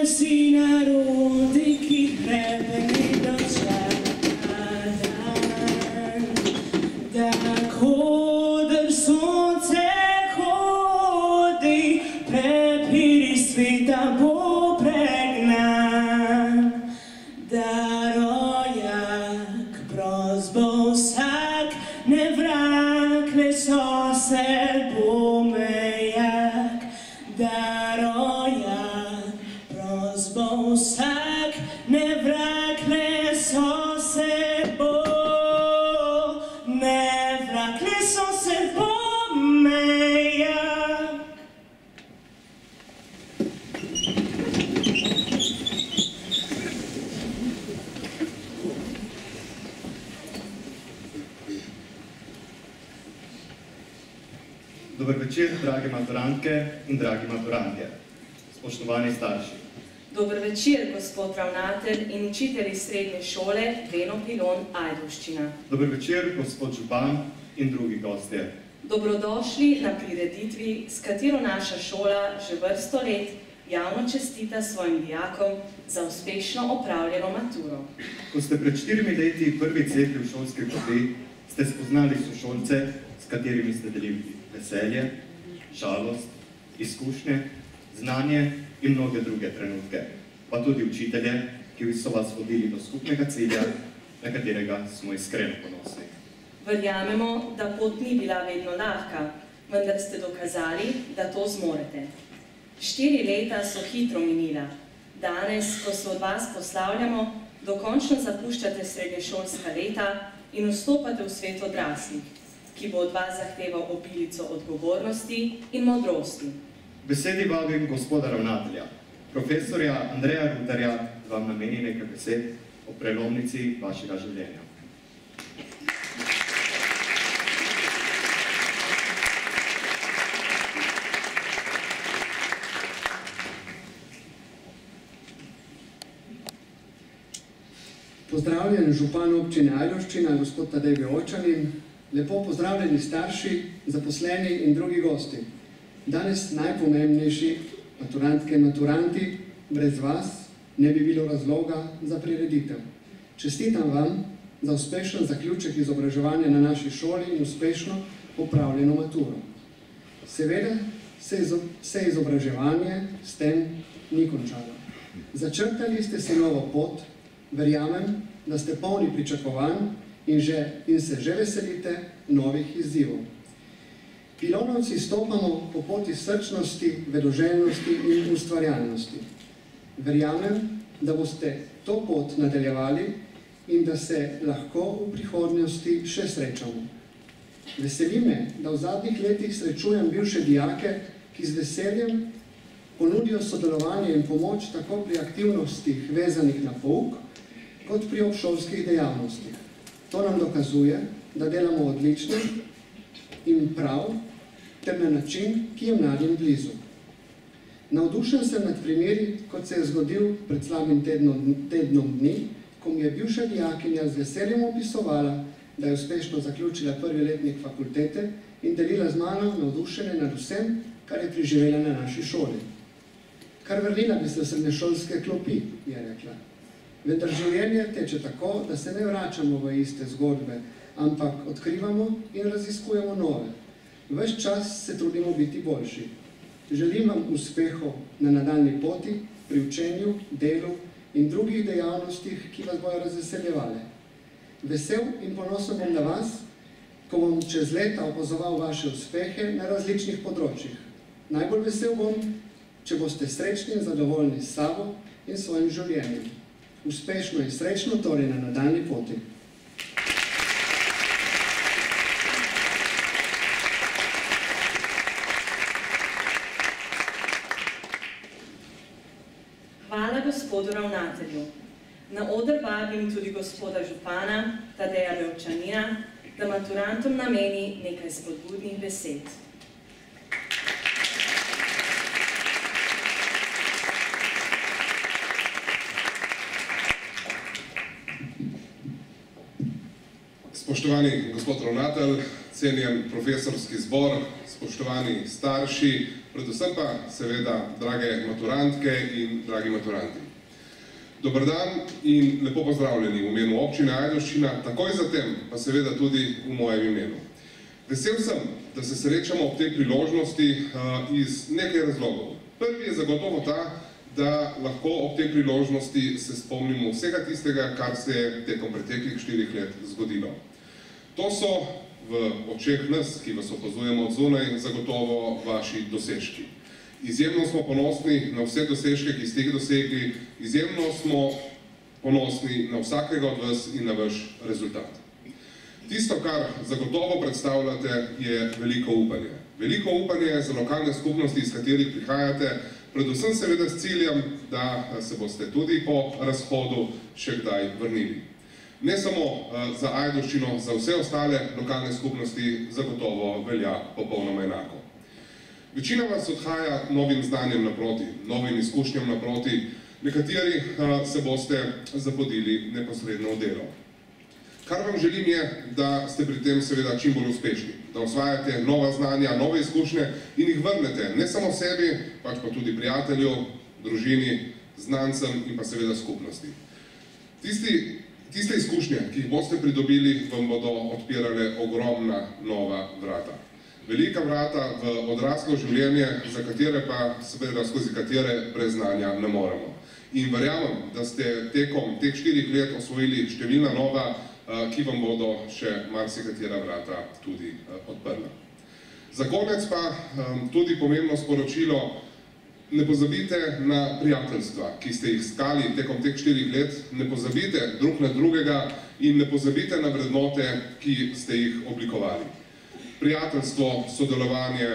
si narodi, ki hrebeni dočaka dan, da koder sonce hodi, prepiri sveta bo pregnan, da rojak prost bo vsak, ne vrak, ne sosed bo mejak, da rojak prost bo vsak, ne vrak, ne sosed bo, ne vrak, ne sosed bo mejak. Dober večer, drage maturantke in dragi maturantje, spoštovani starši. Dober večer, gospod ravnatelj in učitelji srednje šole Veno Pilon Ajdovščina. Dober večer, gospod župan in drugi gostje. Dobrodošli na prireditvi, s katero naša šola že vrsto let javno čestita svojim dijakom za uspešno opravljeno maturo. Ko ste pred 4 leti prvi cepli v šolske klopi, ste spoznali sošolce, s katerimi ste delili veselje, žalost, izkušnje, znanje in mnoge druge trenutke, pa tudi učitelje, ki so vas vodili do skupnega cilja, na katerega smo iskreno ponosni. Verjamemo, da pot ni bila vedno lahka, vendar ste dokazali, da to zmorete. 4 leta so hitro minila. Danes, ko se od vas poslavljamo, dokončno zapuščate srednješolska leta in vstopate v svet odraslih, ki bo od vas zahteval obilico odgovornosti in modrosti. Besedi vabim gospoda ravnatelja, profesorja Andreja Rudarja, da vam nameni nekaj besed o prelomnici vašega življenja. Pozdravljen župan občine Ajdovščina, gospod Tadej Vjočanin, lepo pozdravljeni starši, zaposleni in drugi gosti. Danes najpomembnejši maturantke in maturanti, brez vas ne bi bilo razloga za prireditev. Čestitam vam za uspešen zaključek izobraževanja na naši šoli in uspešno opravljeno maturo. Seveda se izobraževanje s tem ni končalo. Začrtali ste si novo pot, verjamem, da ste polni pričakovanj in se že veselite novih izzivov. Pilonovci stopamo po poti srčnosti, vedoželjnosti in ustvarjalnosti. Verjamem, da boste to pot nadaljevali in da se lahko v prihodnosti še srečamo. Veseli me, da v zadnjih letih srečujem bivše dijake, ki z veseljem ponudijo sodelovanje in pomoč tako pri aktivnostih vezanih na pouk, kot pri obšolskih dejavnostih. To nam dokazuje, da delamo odlično in prav, ter na način, ki je mladim blizu. Navdušen sem nad primeri, kot se je zgodil pred slabim tednom dni, ko mi je bivša dijakinja z veseljem opisovala, da je uspešno zaključila prvi letnik fakultete in delila z mano navdušenje nad vsem, kar je preživela na naši šoli. Kar vrnila bi se v srednješolske klopi, je rekla. Vendar življenje teče tako, da se ne vračamo v iste zgodbe, ampak odkrivamo in raziskujemo nove. Ves čas se trudimo biti boljši. Želim vam uspehov na nadaljnji poti, pri učenju, delu in drugih dejavnostih, ki vas bojo razveseljevale. Vesel in ponosen bom na vas, ko bom čez leta opazoval vaše uspehe na različnih področjih. Najbolj vesel bom, če boste srečni in zadovoljni s sabo in svojim življenjem. Uspešno in srečno torej na nadaljnji poti. Hvala gospodu ravnatelju. Na oder vabim tudi gospoda župana Tadeja Vjočanina, da maturantom nameni nekaj spodbudnih besed. Spoštovani gospod ravnatelj, cenjen profesorski zbor, spoštovani starši, predvsem pa seveda drage maturantke in dragi maturanti. Dober dan in lepo pozdravljeni v imenu občine Ajdovščina, takoj zatem pa seveda tudi v mojem imenu. Vesel sem, da se srečamo ob tej priložnosti iz nekaj razlogov. Prvi je zagotovo ta, da lahko ob tej priložnosti se spomnimo vsega tistega, kar se je tekom preteklih 4 let zgodilo. To so v očeh nas, ki vas opazujemo od zunaj, zagotovo vaši dosežki. Izjemno smo ponosni na vse dosežke, ki ste jih dosegli, izjemno smo ponosni na vsakega od vas in na vaš rezultat. Tisto, kar zagotovo predstavljate, je veliko upanje. Veliko upanje za lokalne skupnosti, iz katerih prihajate, predvsem seveda s ciljem, da se boste tudi po razhodu še kdaj vrnili. Ne samo za Ajdovščino, za vse ostale lokalne skupnosti zagotovo velja popolnoma enako. Večina vas odhaja novim znanjem naproti, novim izkušnjam naproti, nekateri se boste zapodili neposredno v delo. Kar vam želim je, da ste pri tem seveda čim bolj uspešni, da osvajate nova znanja, nove izkušnje in jih vrnete ne samo sebi, pač pa tudi prijatelju, družini, znancem in pa seveda skupnosti. Tiste izkušnje, ki jih boste pridobili, vam bodo odpirale ogromna nova vrata. Velika vrata v odraslo življenje, za katere pa seveda skozi katere brez znanja ne moremo. In verjamem, da ste tekom teh 4 let osvojili številna nova, ki vam bodo še marsikatera vrata tudi odprla. Za konec pa tudi pomembno sporočilo, ne pozabite na prijateljstva, ki ste jih iskali tekom teh 4 let, ne pozabite drug na drugega in ne pozabite na vrednote, ki ste jih oblikovali. Prijateljstvo, sodelovanje,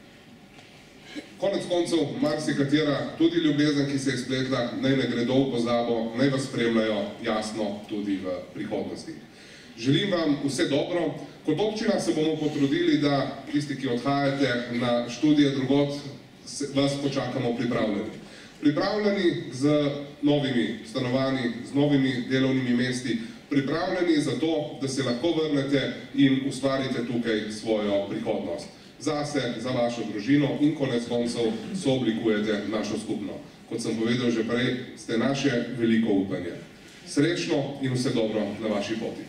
konec koncev marsikatera tudi ljubezen, ki se je spletla, naj ne gredo v pozabo, naj vas spremljajo jasno tudi v prihodnosti. Želim vam vse dobro. Kot občina se bomo potrudili, da tisti, ki odhajate na študije drugod, vas počakamo pripravljeni. Pripravljeni z novimi stanovanji, z novimi delovnimi mesti, pripravljeni za to, da se lahko vrnete in ustvarite tukaj svojo prihodnost. Zase, za vašo družino in konec koncev sooblikujete našo skupno. Kot sem povedal že prej, ste naše veliko upanje. Srečno in vse dobro na vaši poti.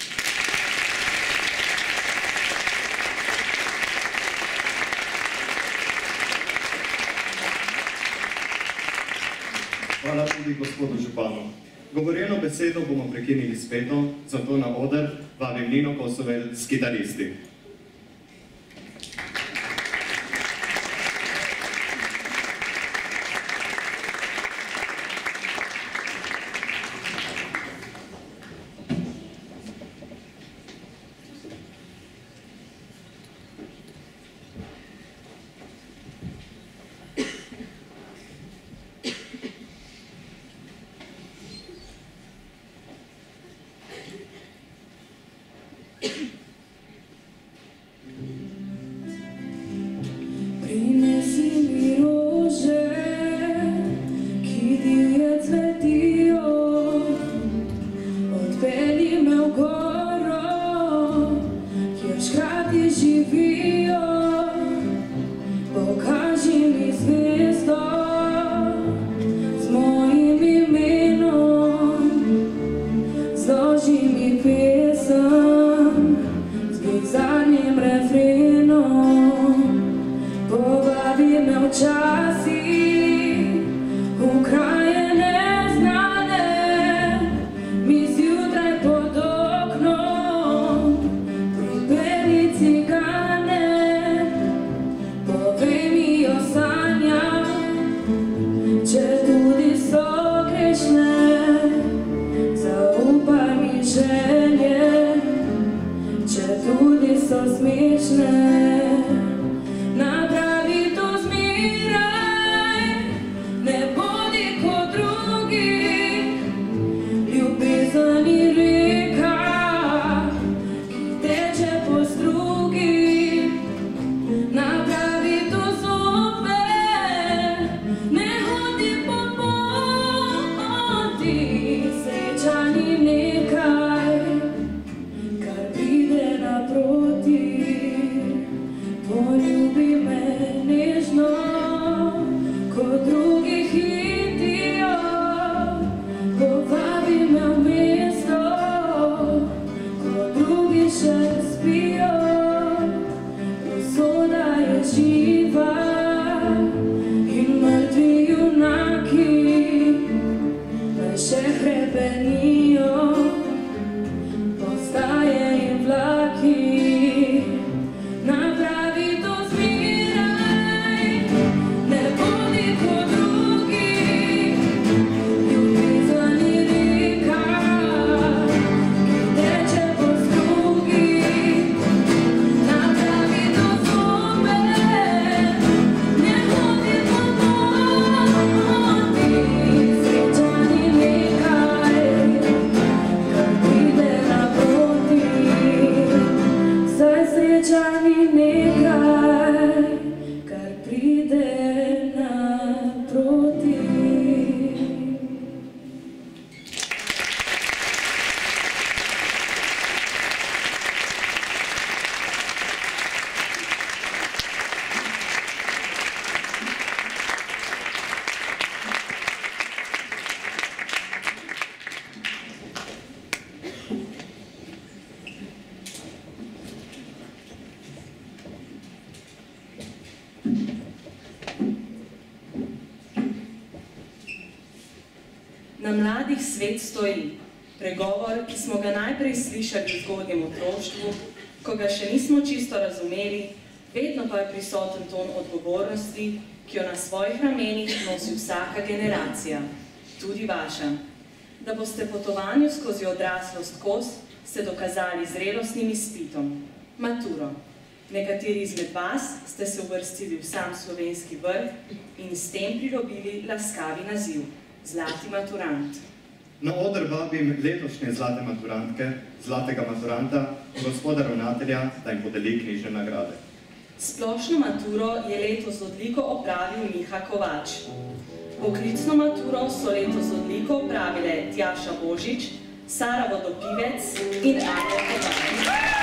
Hvala tudi gospodu županu. Govorjeno besedo bomo prekinili s peto, zato na oder vabim Nino Kosovel s kitaristi. Nekaj, kar pride naproti. spravi nekaj, kar pride naproti. Na mladih svet stoji, pregovor, ki smo ga najprej slišali v zgodnjem otroštvu, ko ga še nismo čisto razumeli, vedno pa je prisoten ton odgovornosti, ki jo na svojih ramenih nosi vsaka generacija, tudi vaša. Da boste potovanju skozi odraslost kos, ste dokazali zrelostnim izpitom, maturo. Nekateri izmed vas ste se uvrstili v sam slovenski vrh in s tem pridobili laskavi naziv. Zlati maturant. Na oder vabim letošnje zlate maturantke, zlatega maturanta, gospoda ravnatelja, da jim podeli knjižne nagrade. Splošno maturo je letos z odliko opravil Miha Kovač. Poklicno maturo so letos z odliko opravile Tjaša Božič, Sara Vodopivec in Anja Kovač.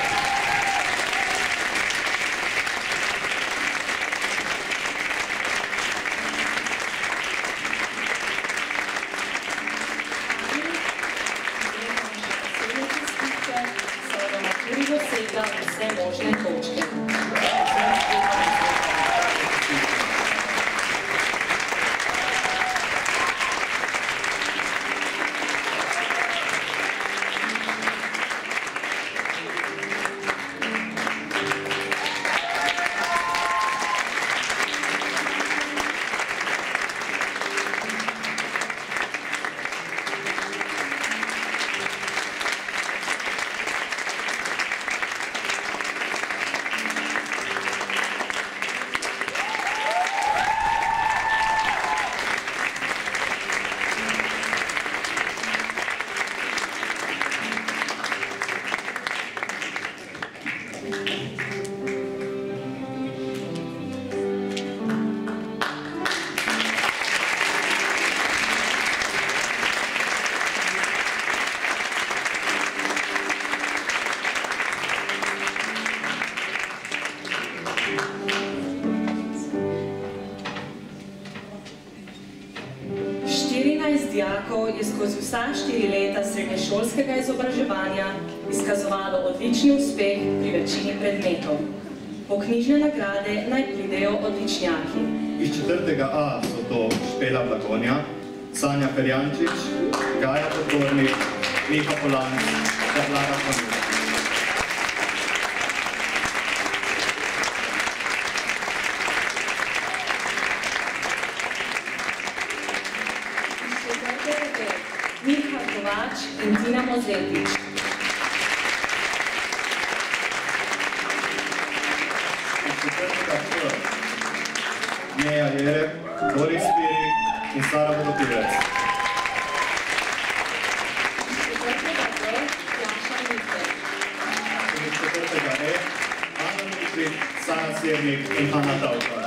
Vse možne točke. Dijakov je skozi vsa 4 leta srednješolskega izobraževanja izkazovalo odlični uspeh pri večini predmetov. Po knjižne nagrade naj pridejo odličnjaki. Iz 4. A so to Špela Blagonja, Sanja Perjančič, Gaja Podgornik, Miha Polan in Lara Panuta. Miha Kovač in Tina Mozetič. Meja Jereb, Boris Spirik in Sara Vodopivec. Iz 4. E, Ana Mitrik, Sara Sjernik in Hanna Tauka.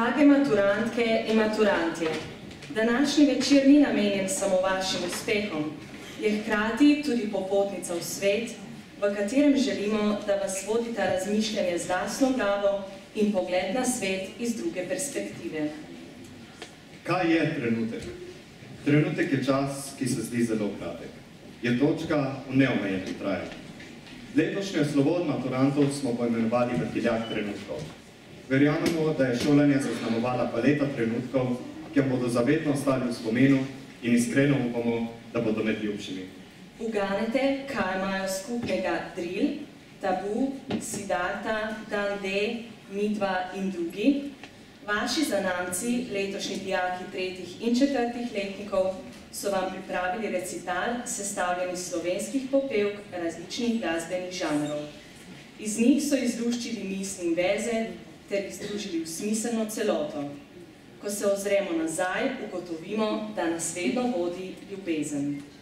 Drage maturantke in maturantje, današnji večer ni namenjen samo vašim uspehom, je hkrati tudi popotnica v svet, v katerem želimo, da vas vodita razmišljanje z lastno glavo in pogled na svet iz druge perspektive. Kaj je trenutek? Trenutek je čas, ki se zdi zelo kratek. Je točka v neomejeni trajanju. Letošnje slovo od maturantov smo poimenovali Vrtiljak trenutkov. Verjamemo, da je šolanje zaznamovala paleta trenutkov, ki vam bodo zavedno ostali v spominu in iskreno upamo, da bodo med ljubšimi. Uganete, kaj imajo skupnega drill, tabu, Siddharta, Dan D, Midva in drugi. Vaši zanamci, letošnji dijaki 3. in 4. letnikov, so vam pripravili recital, sestavljen iz slovenskih popevk različnih glasbenih žanrov. Iz njih so izluščili misli in veze ter jih združili v smiselno celoto. Ko se ozremo nazaj, ugotovimo, da nas vedno vodi ljubezen.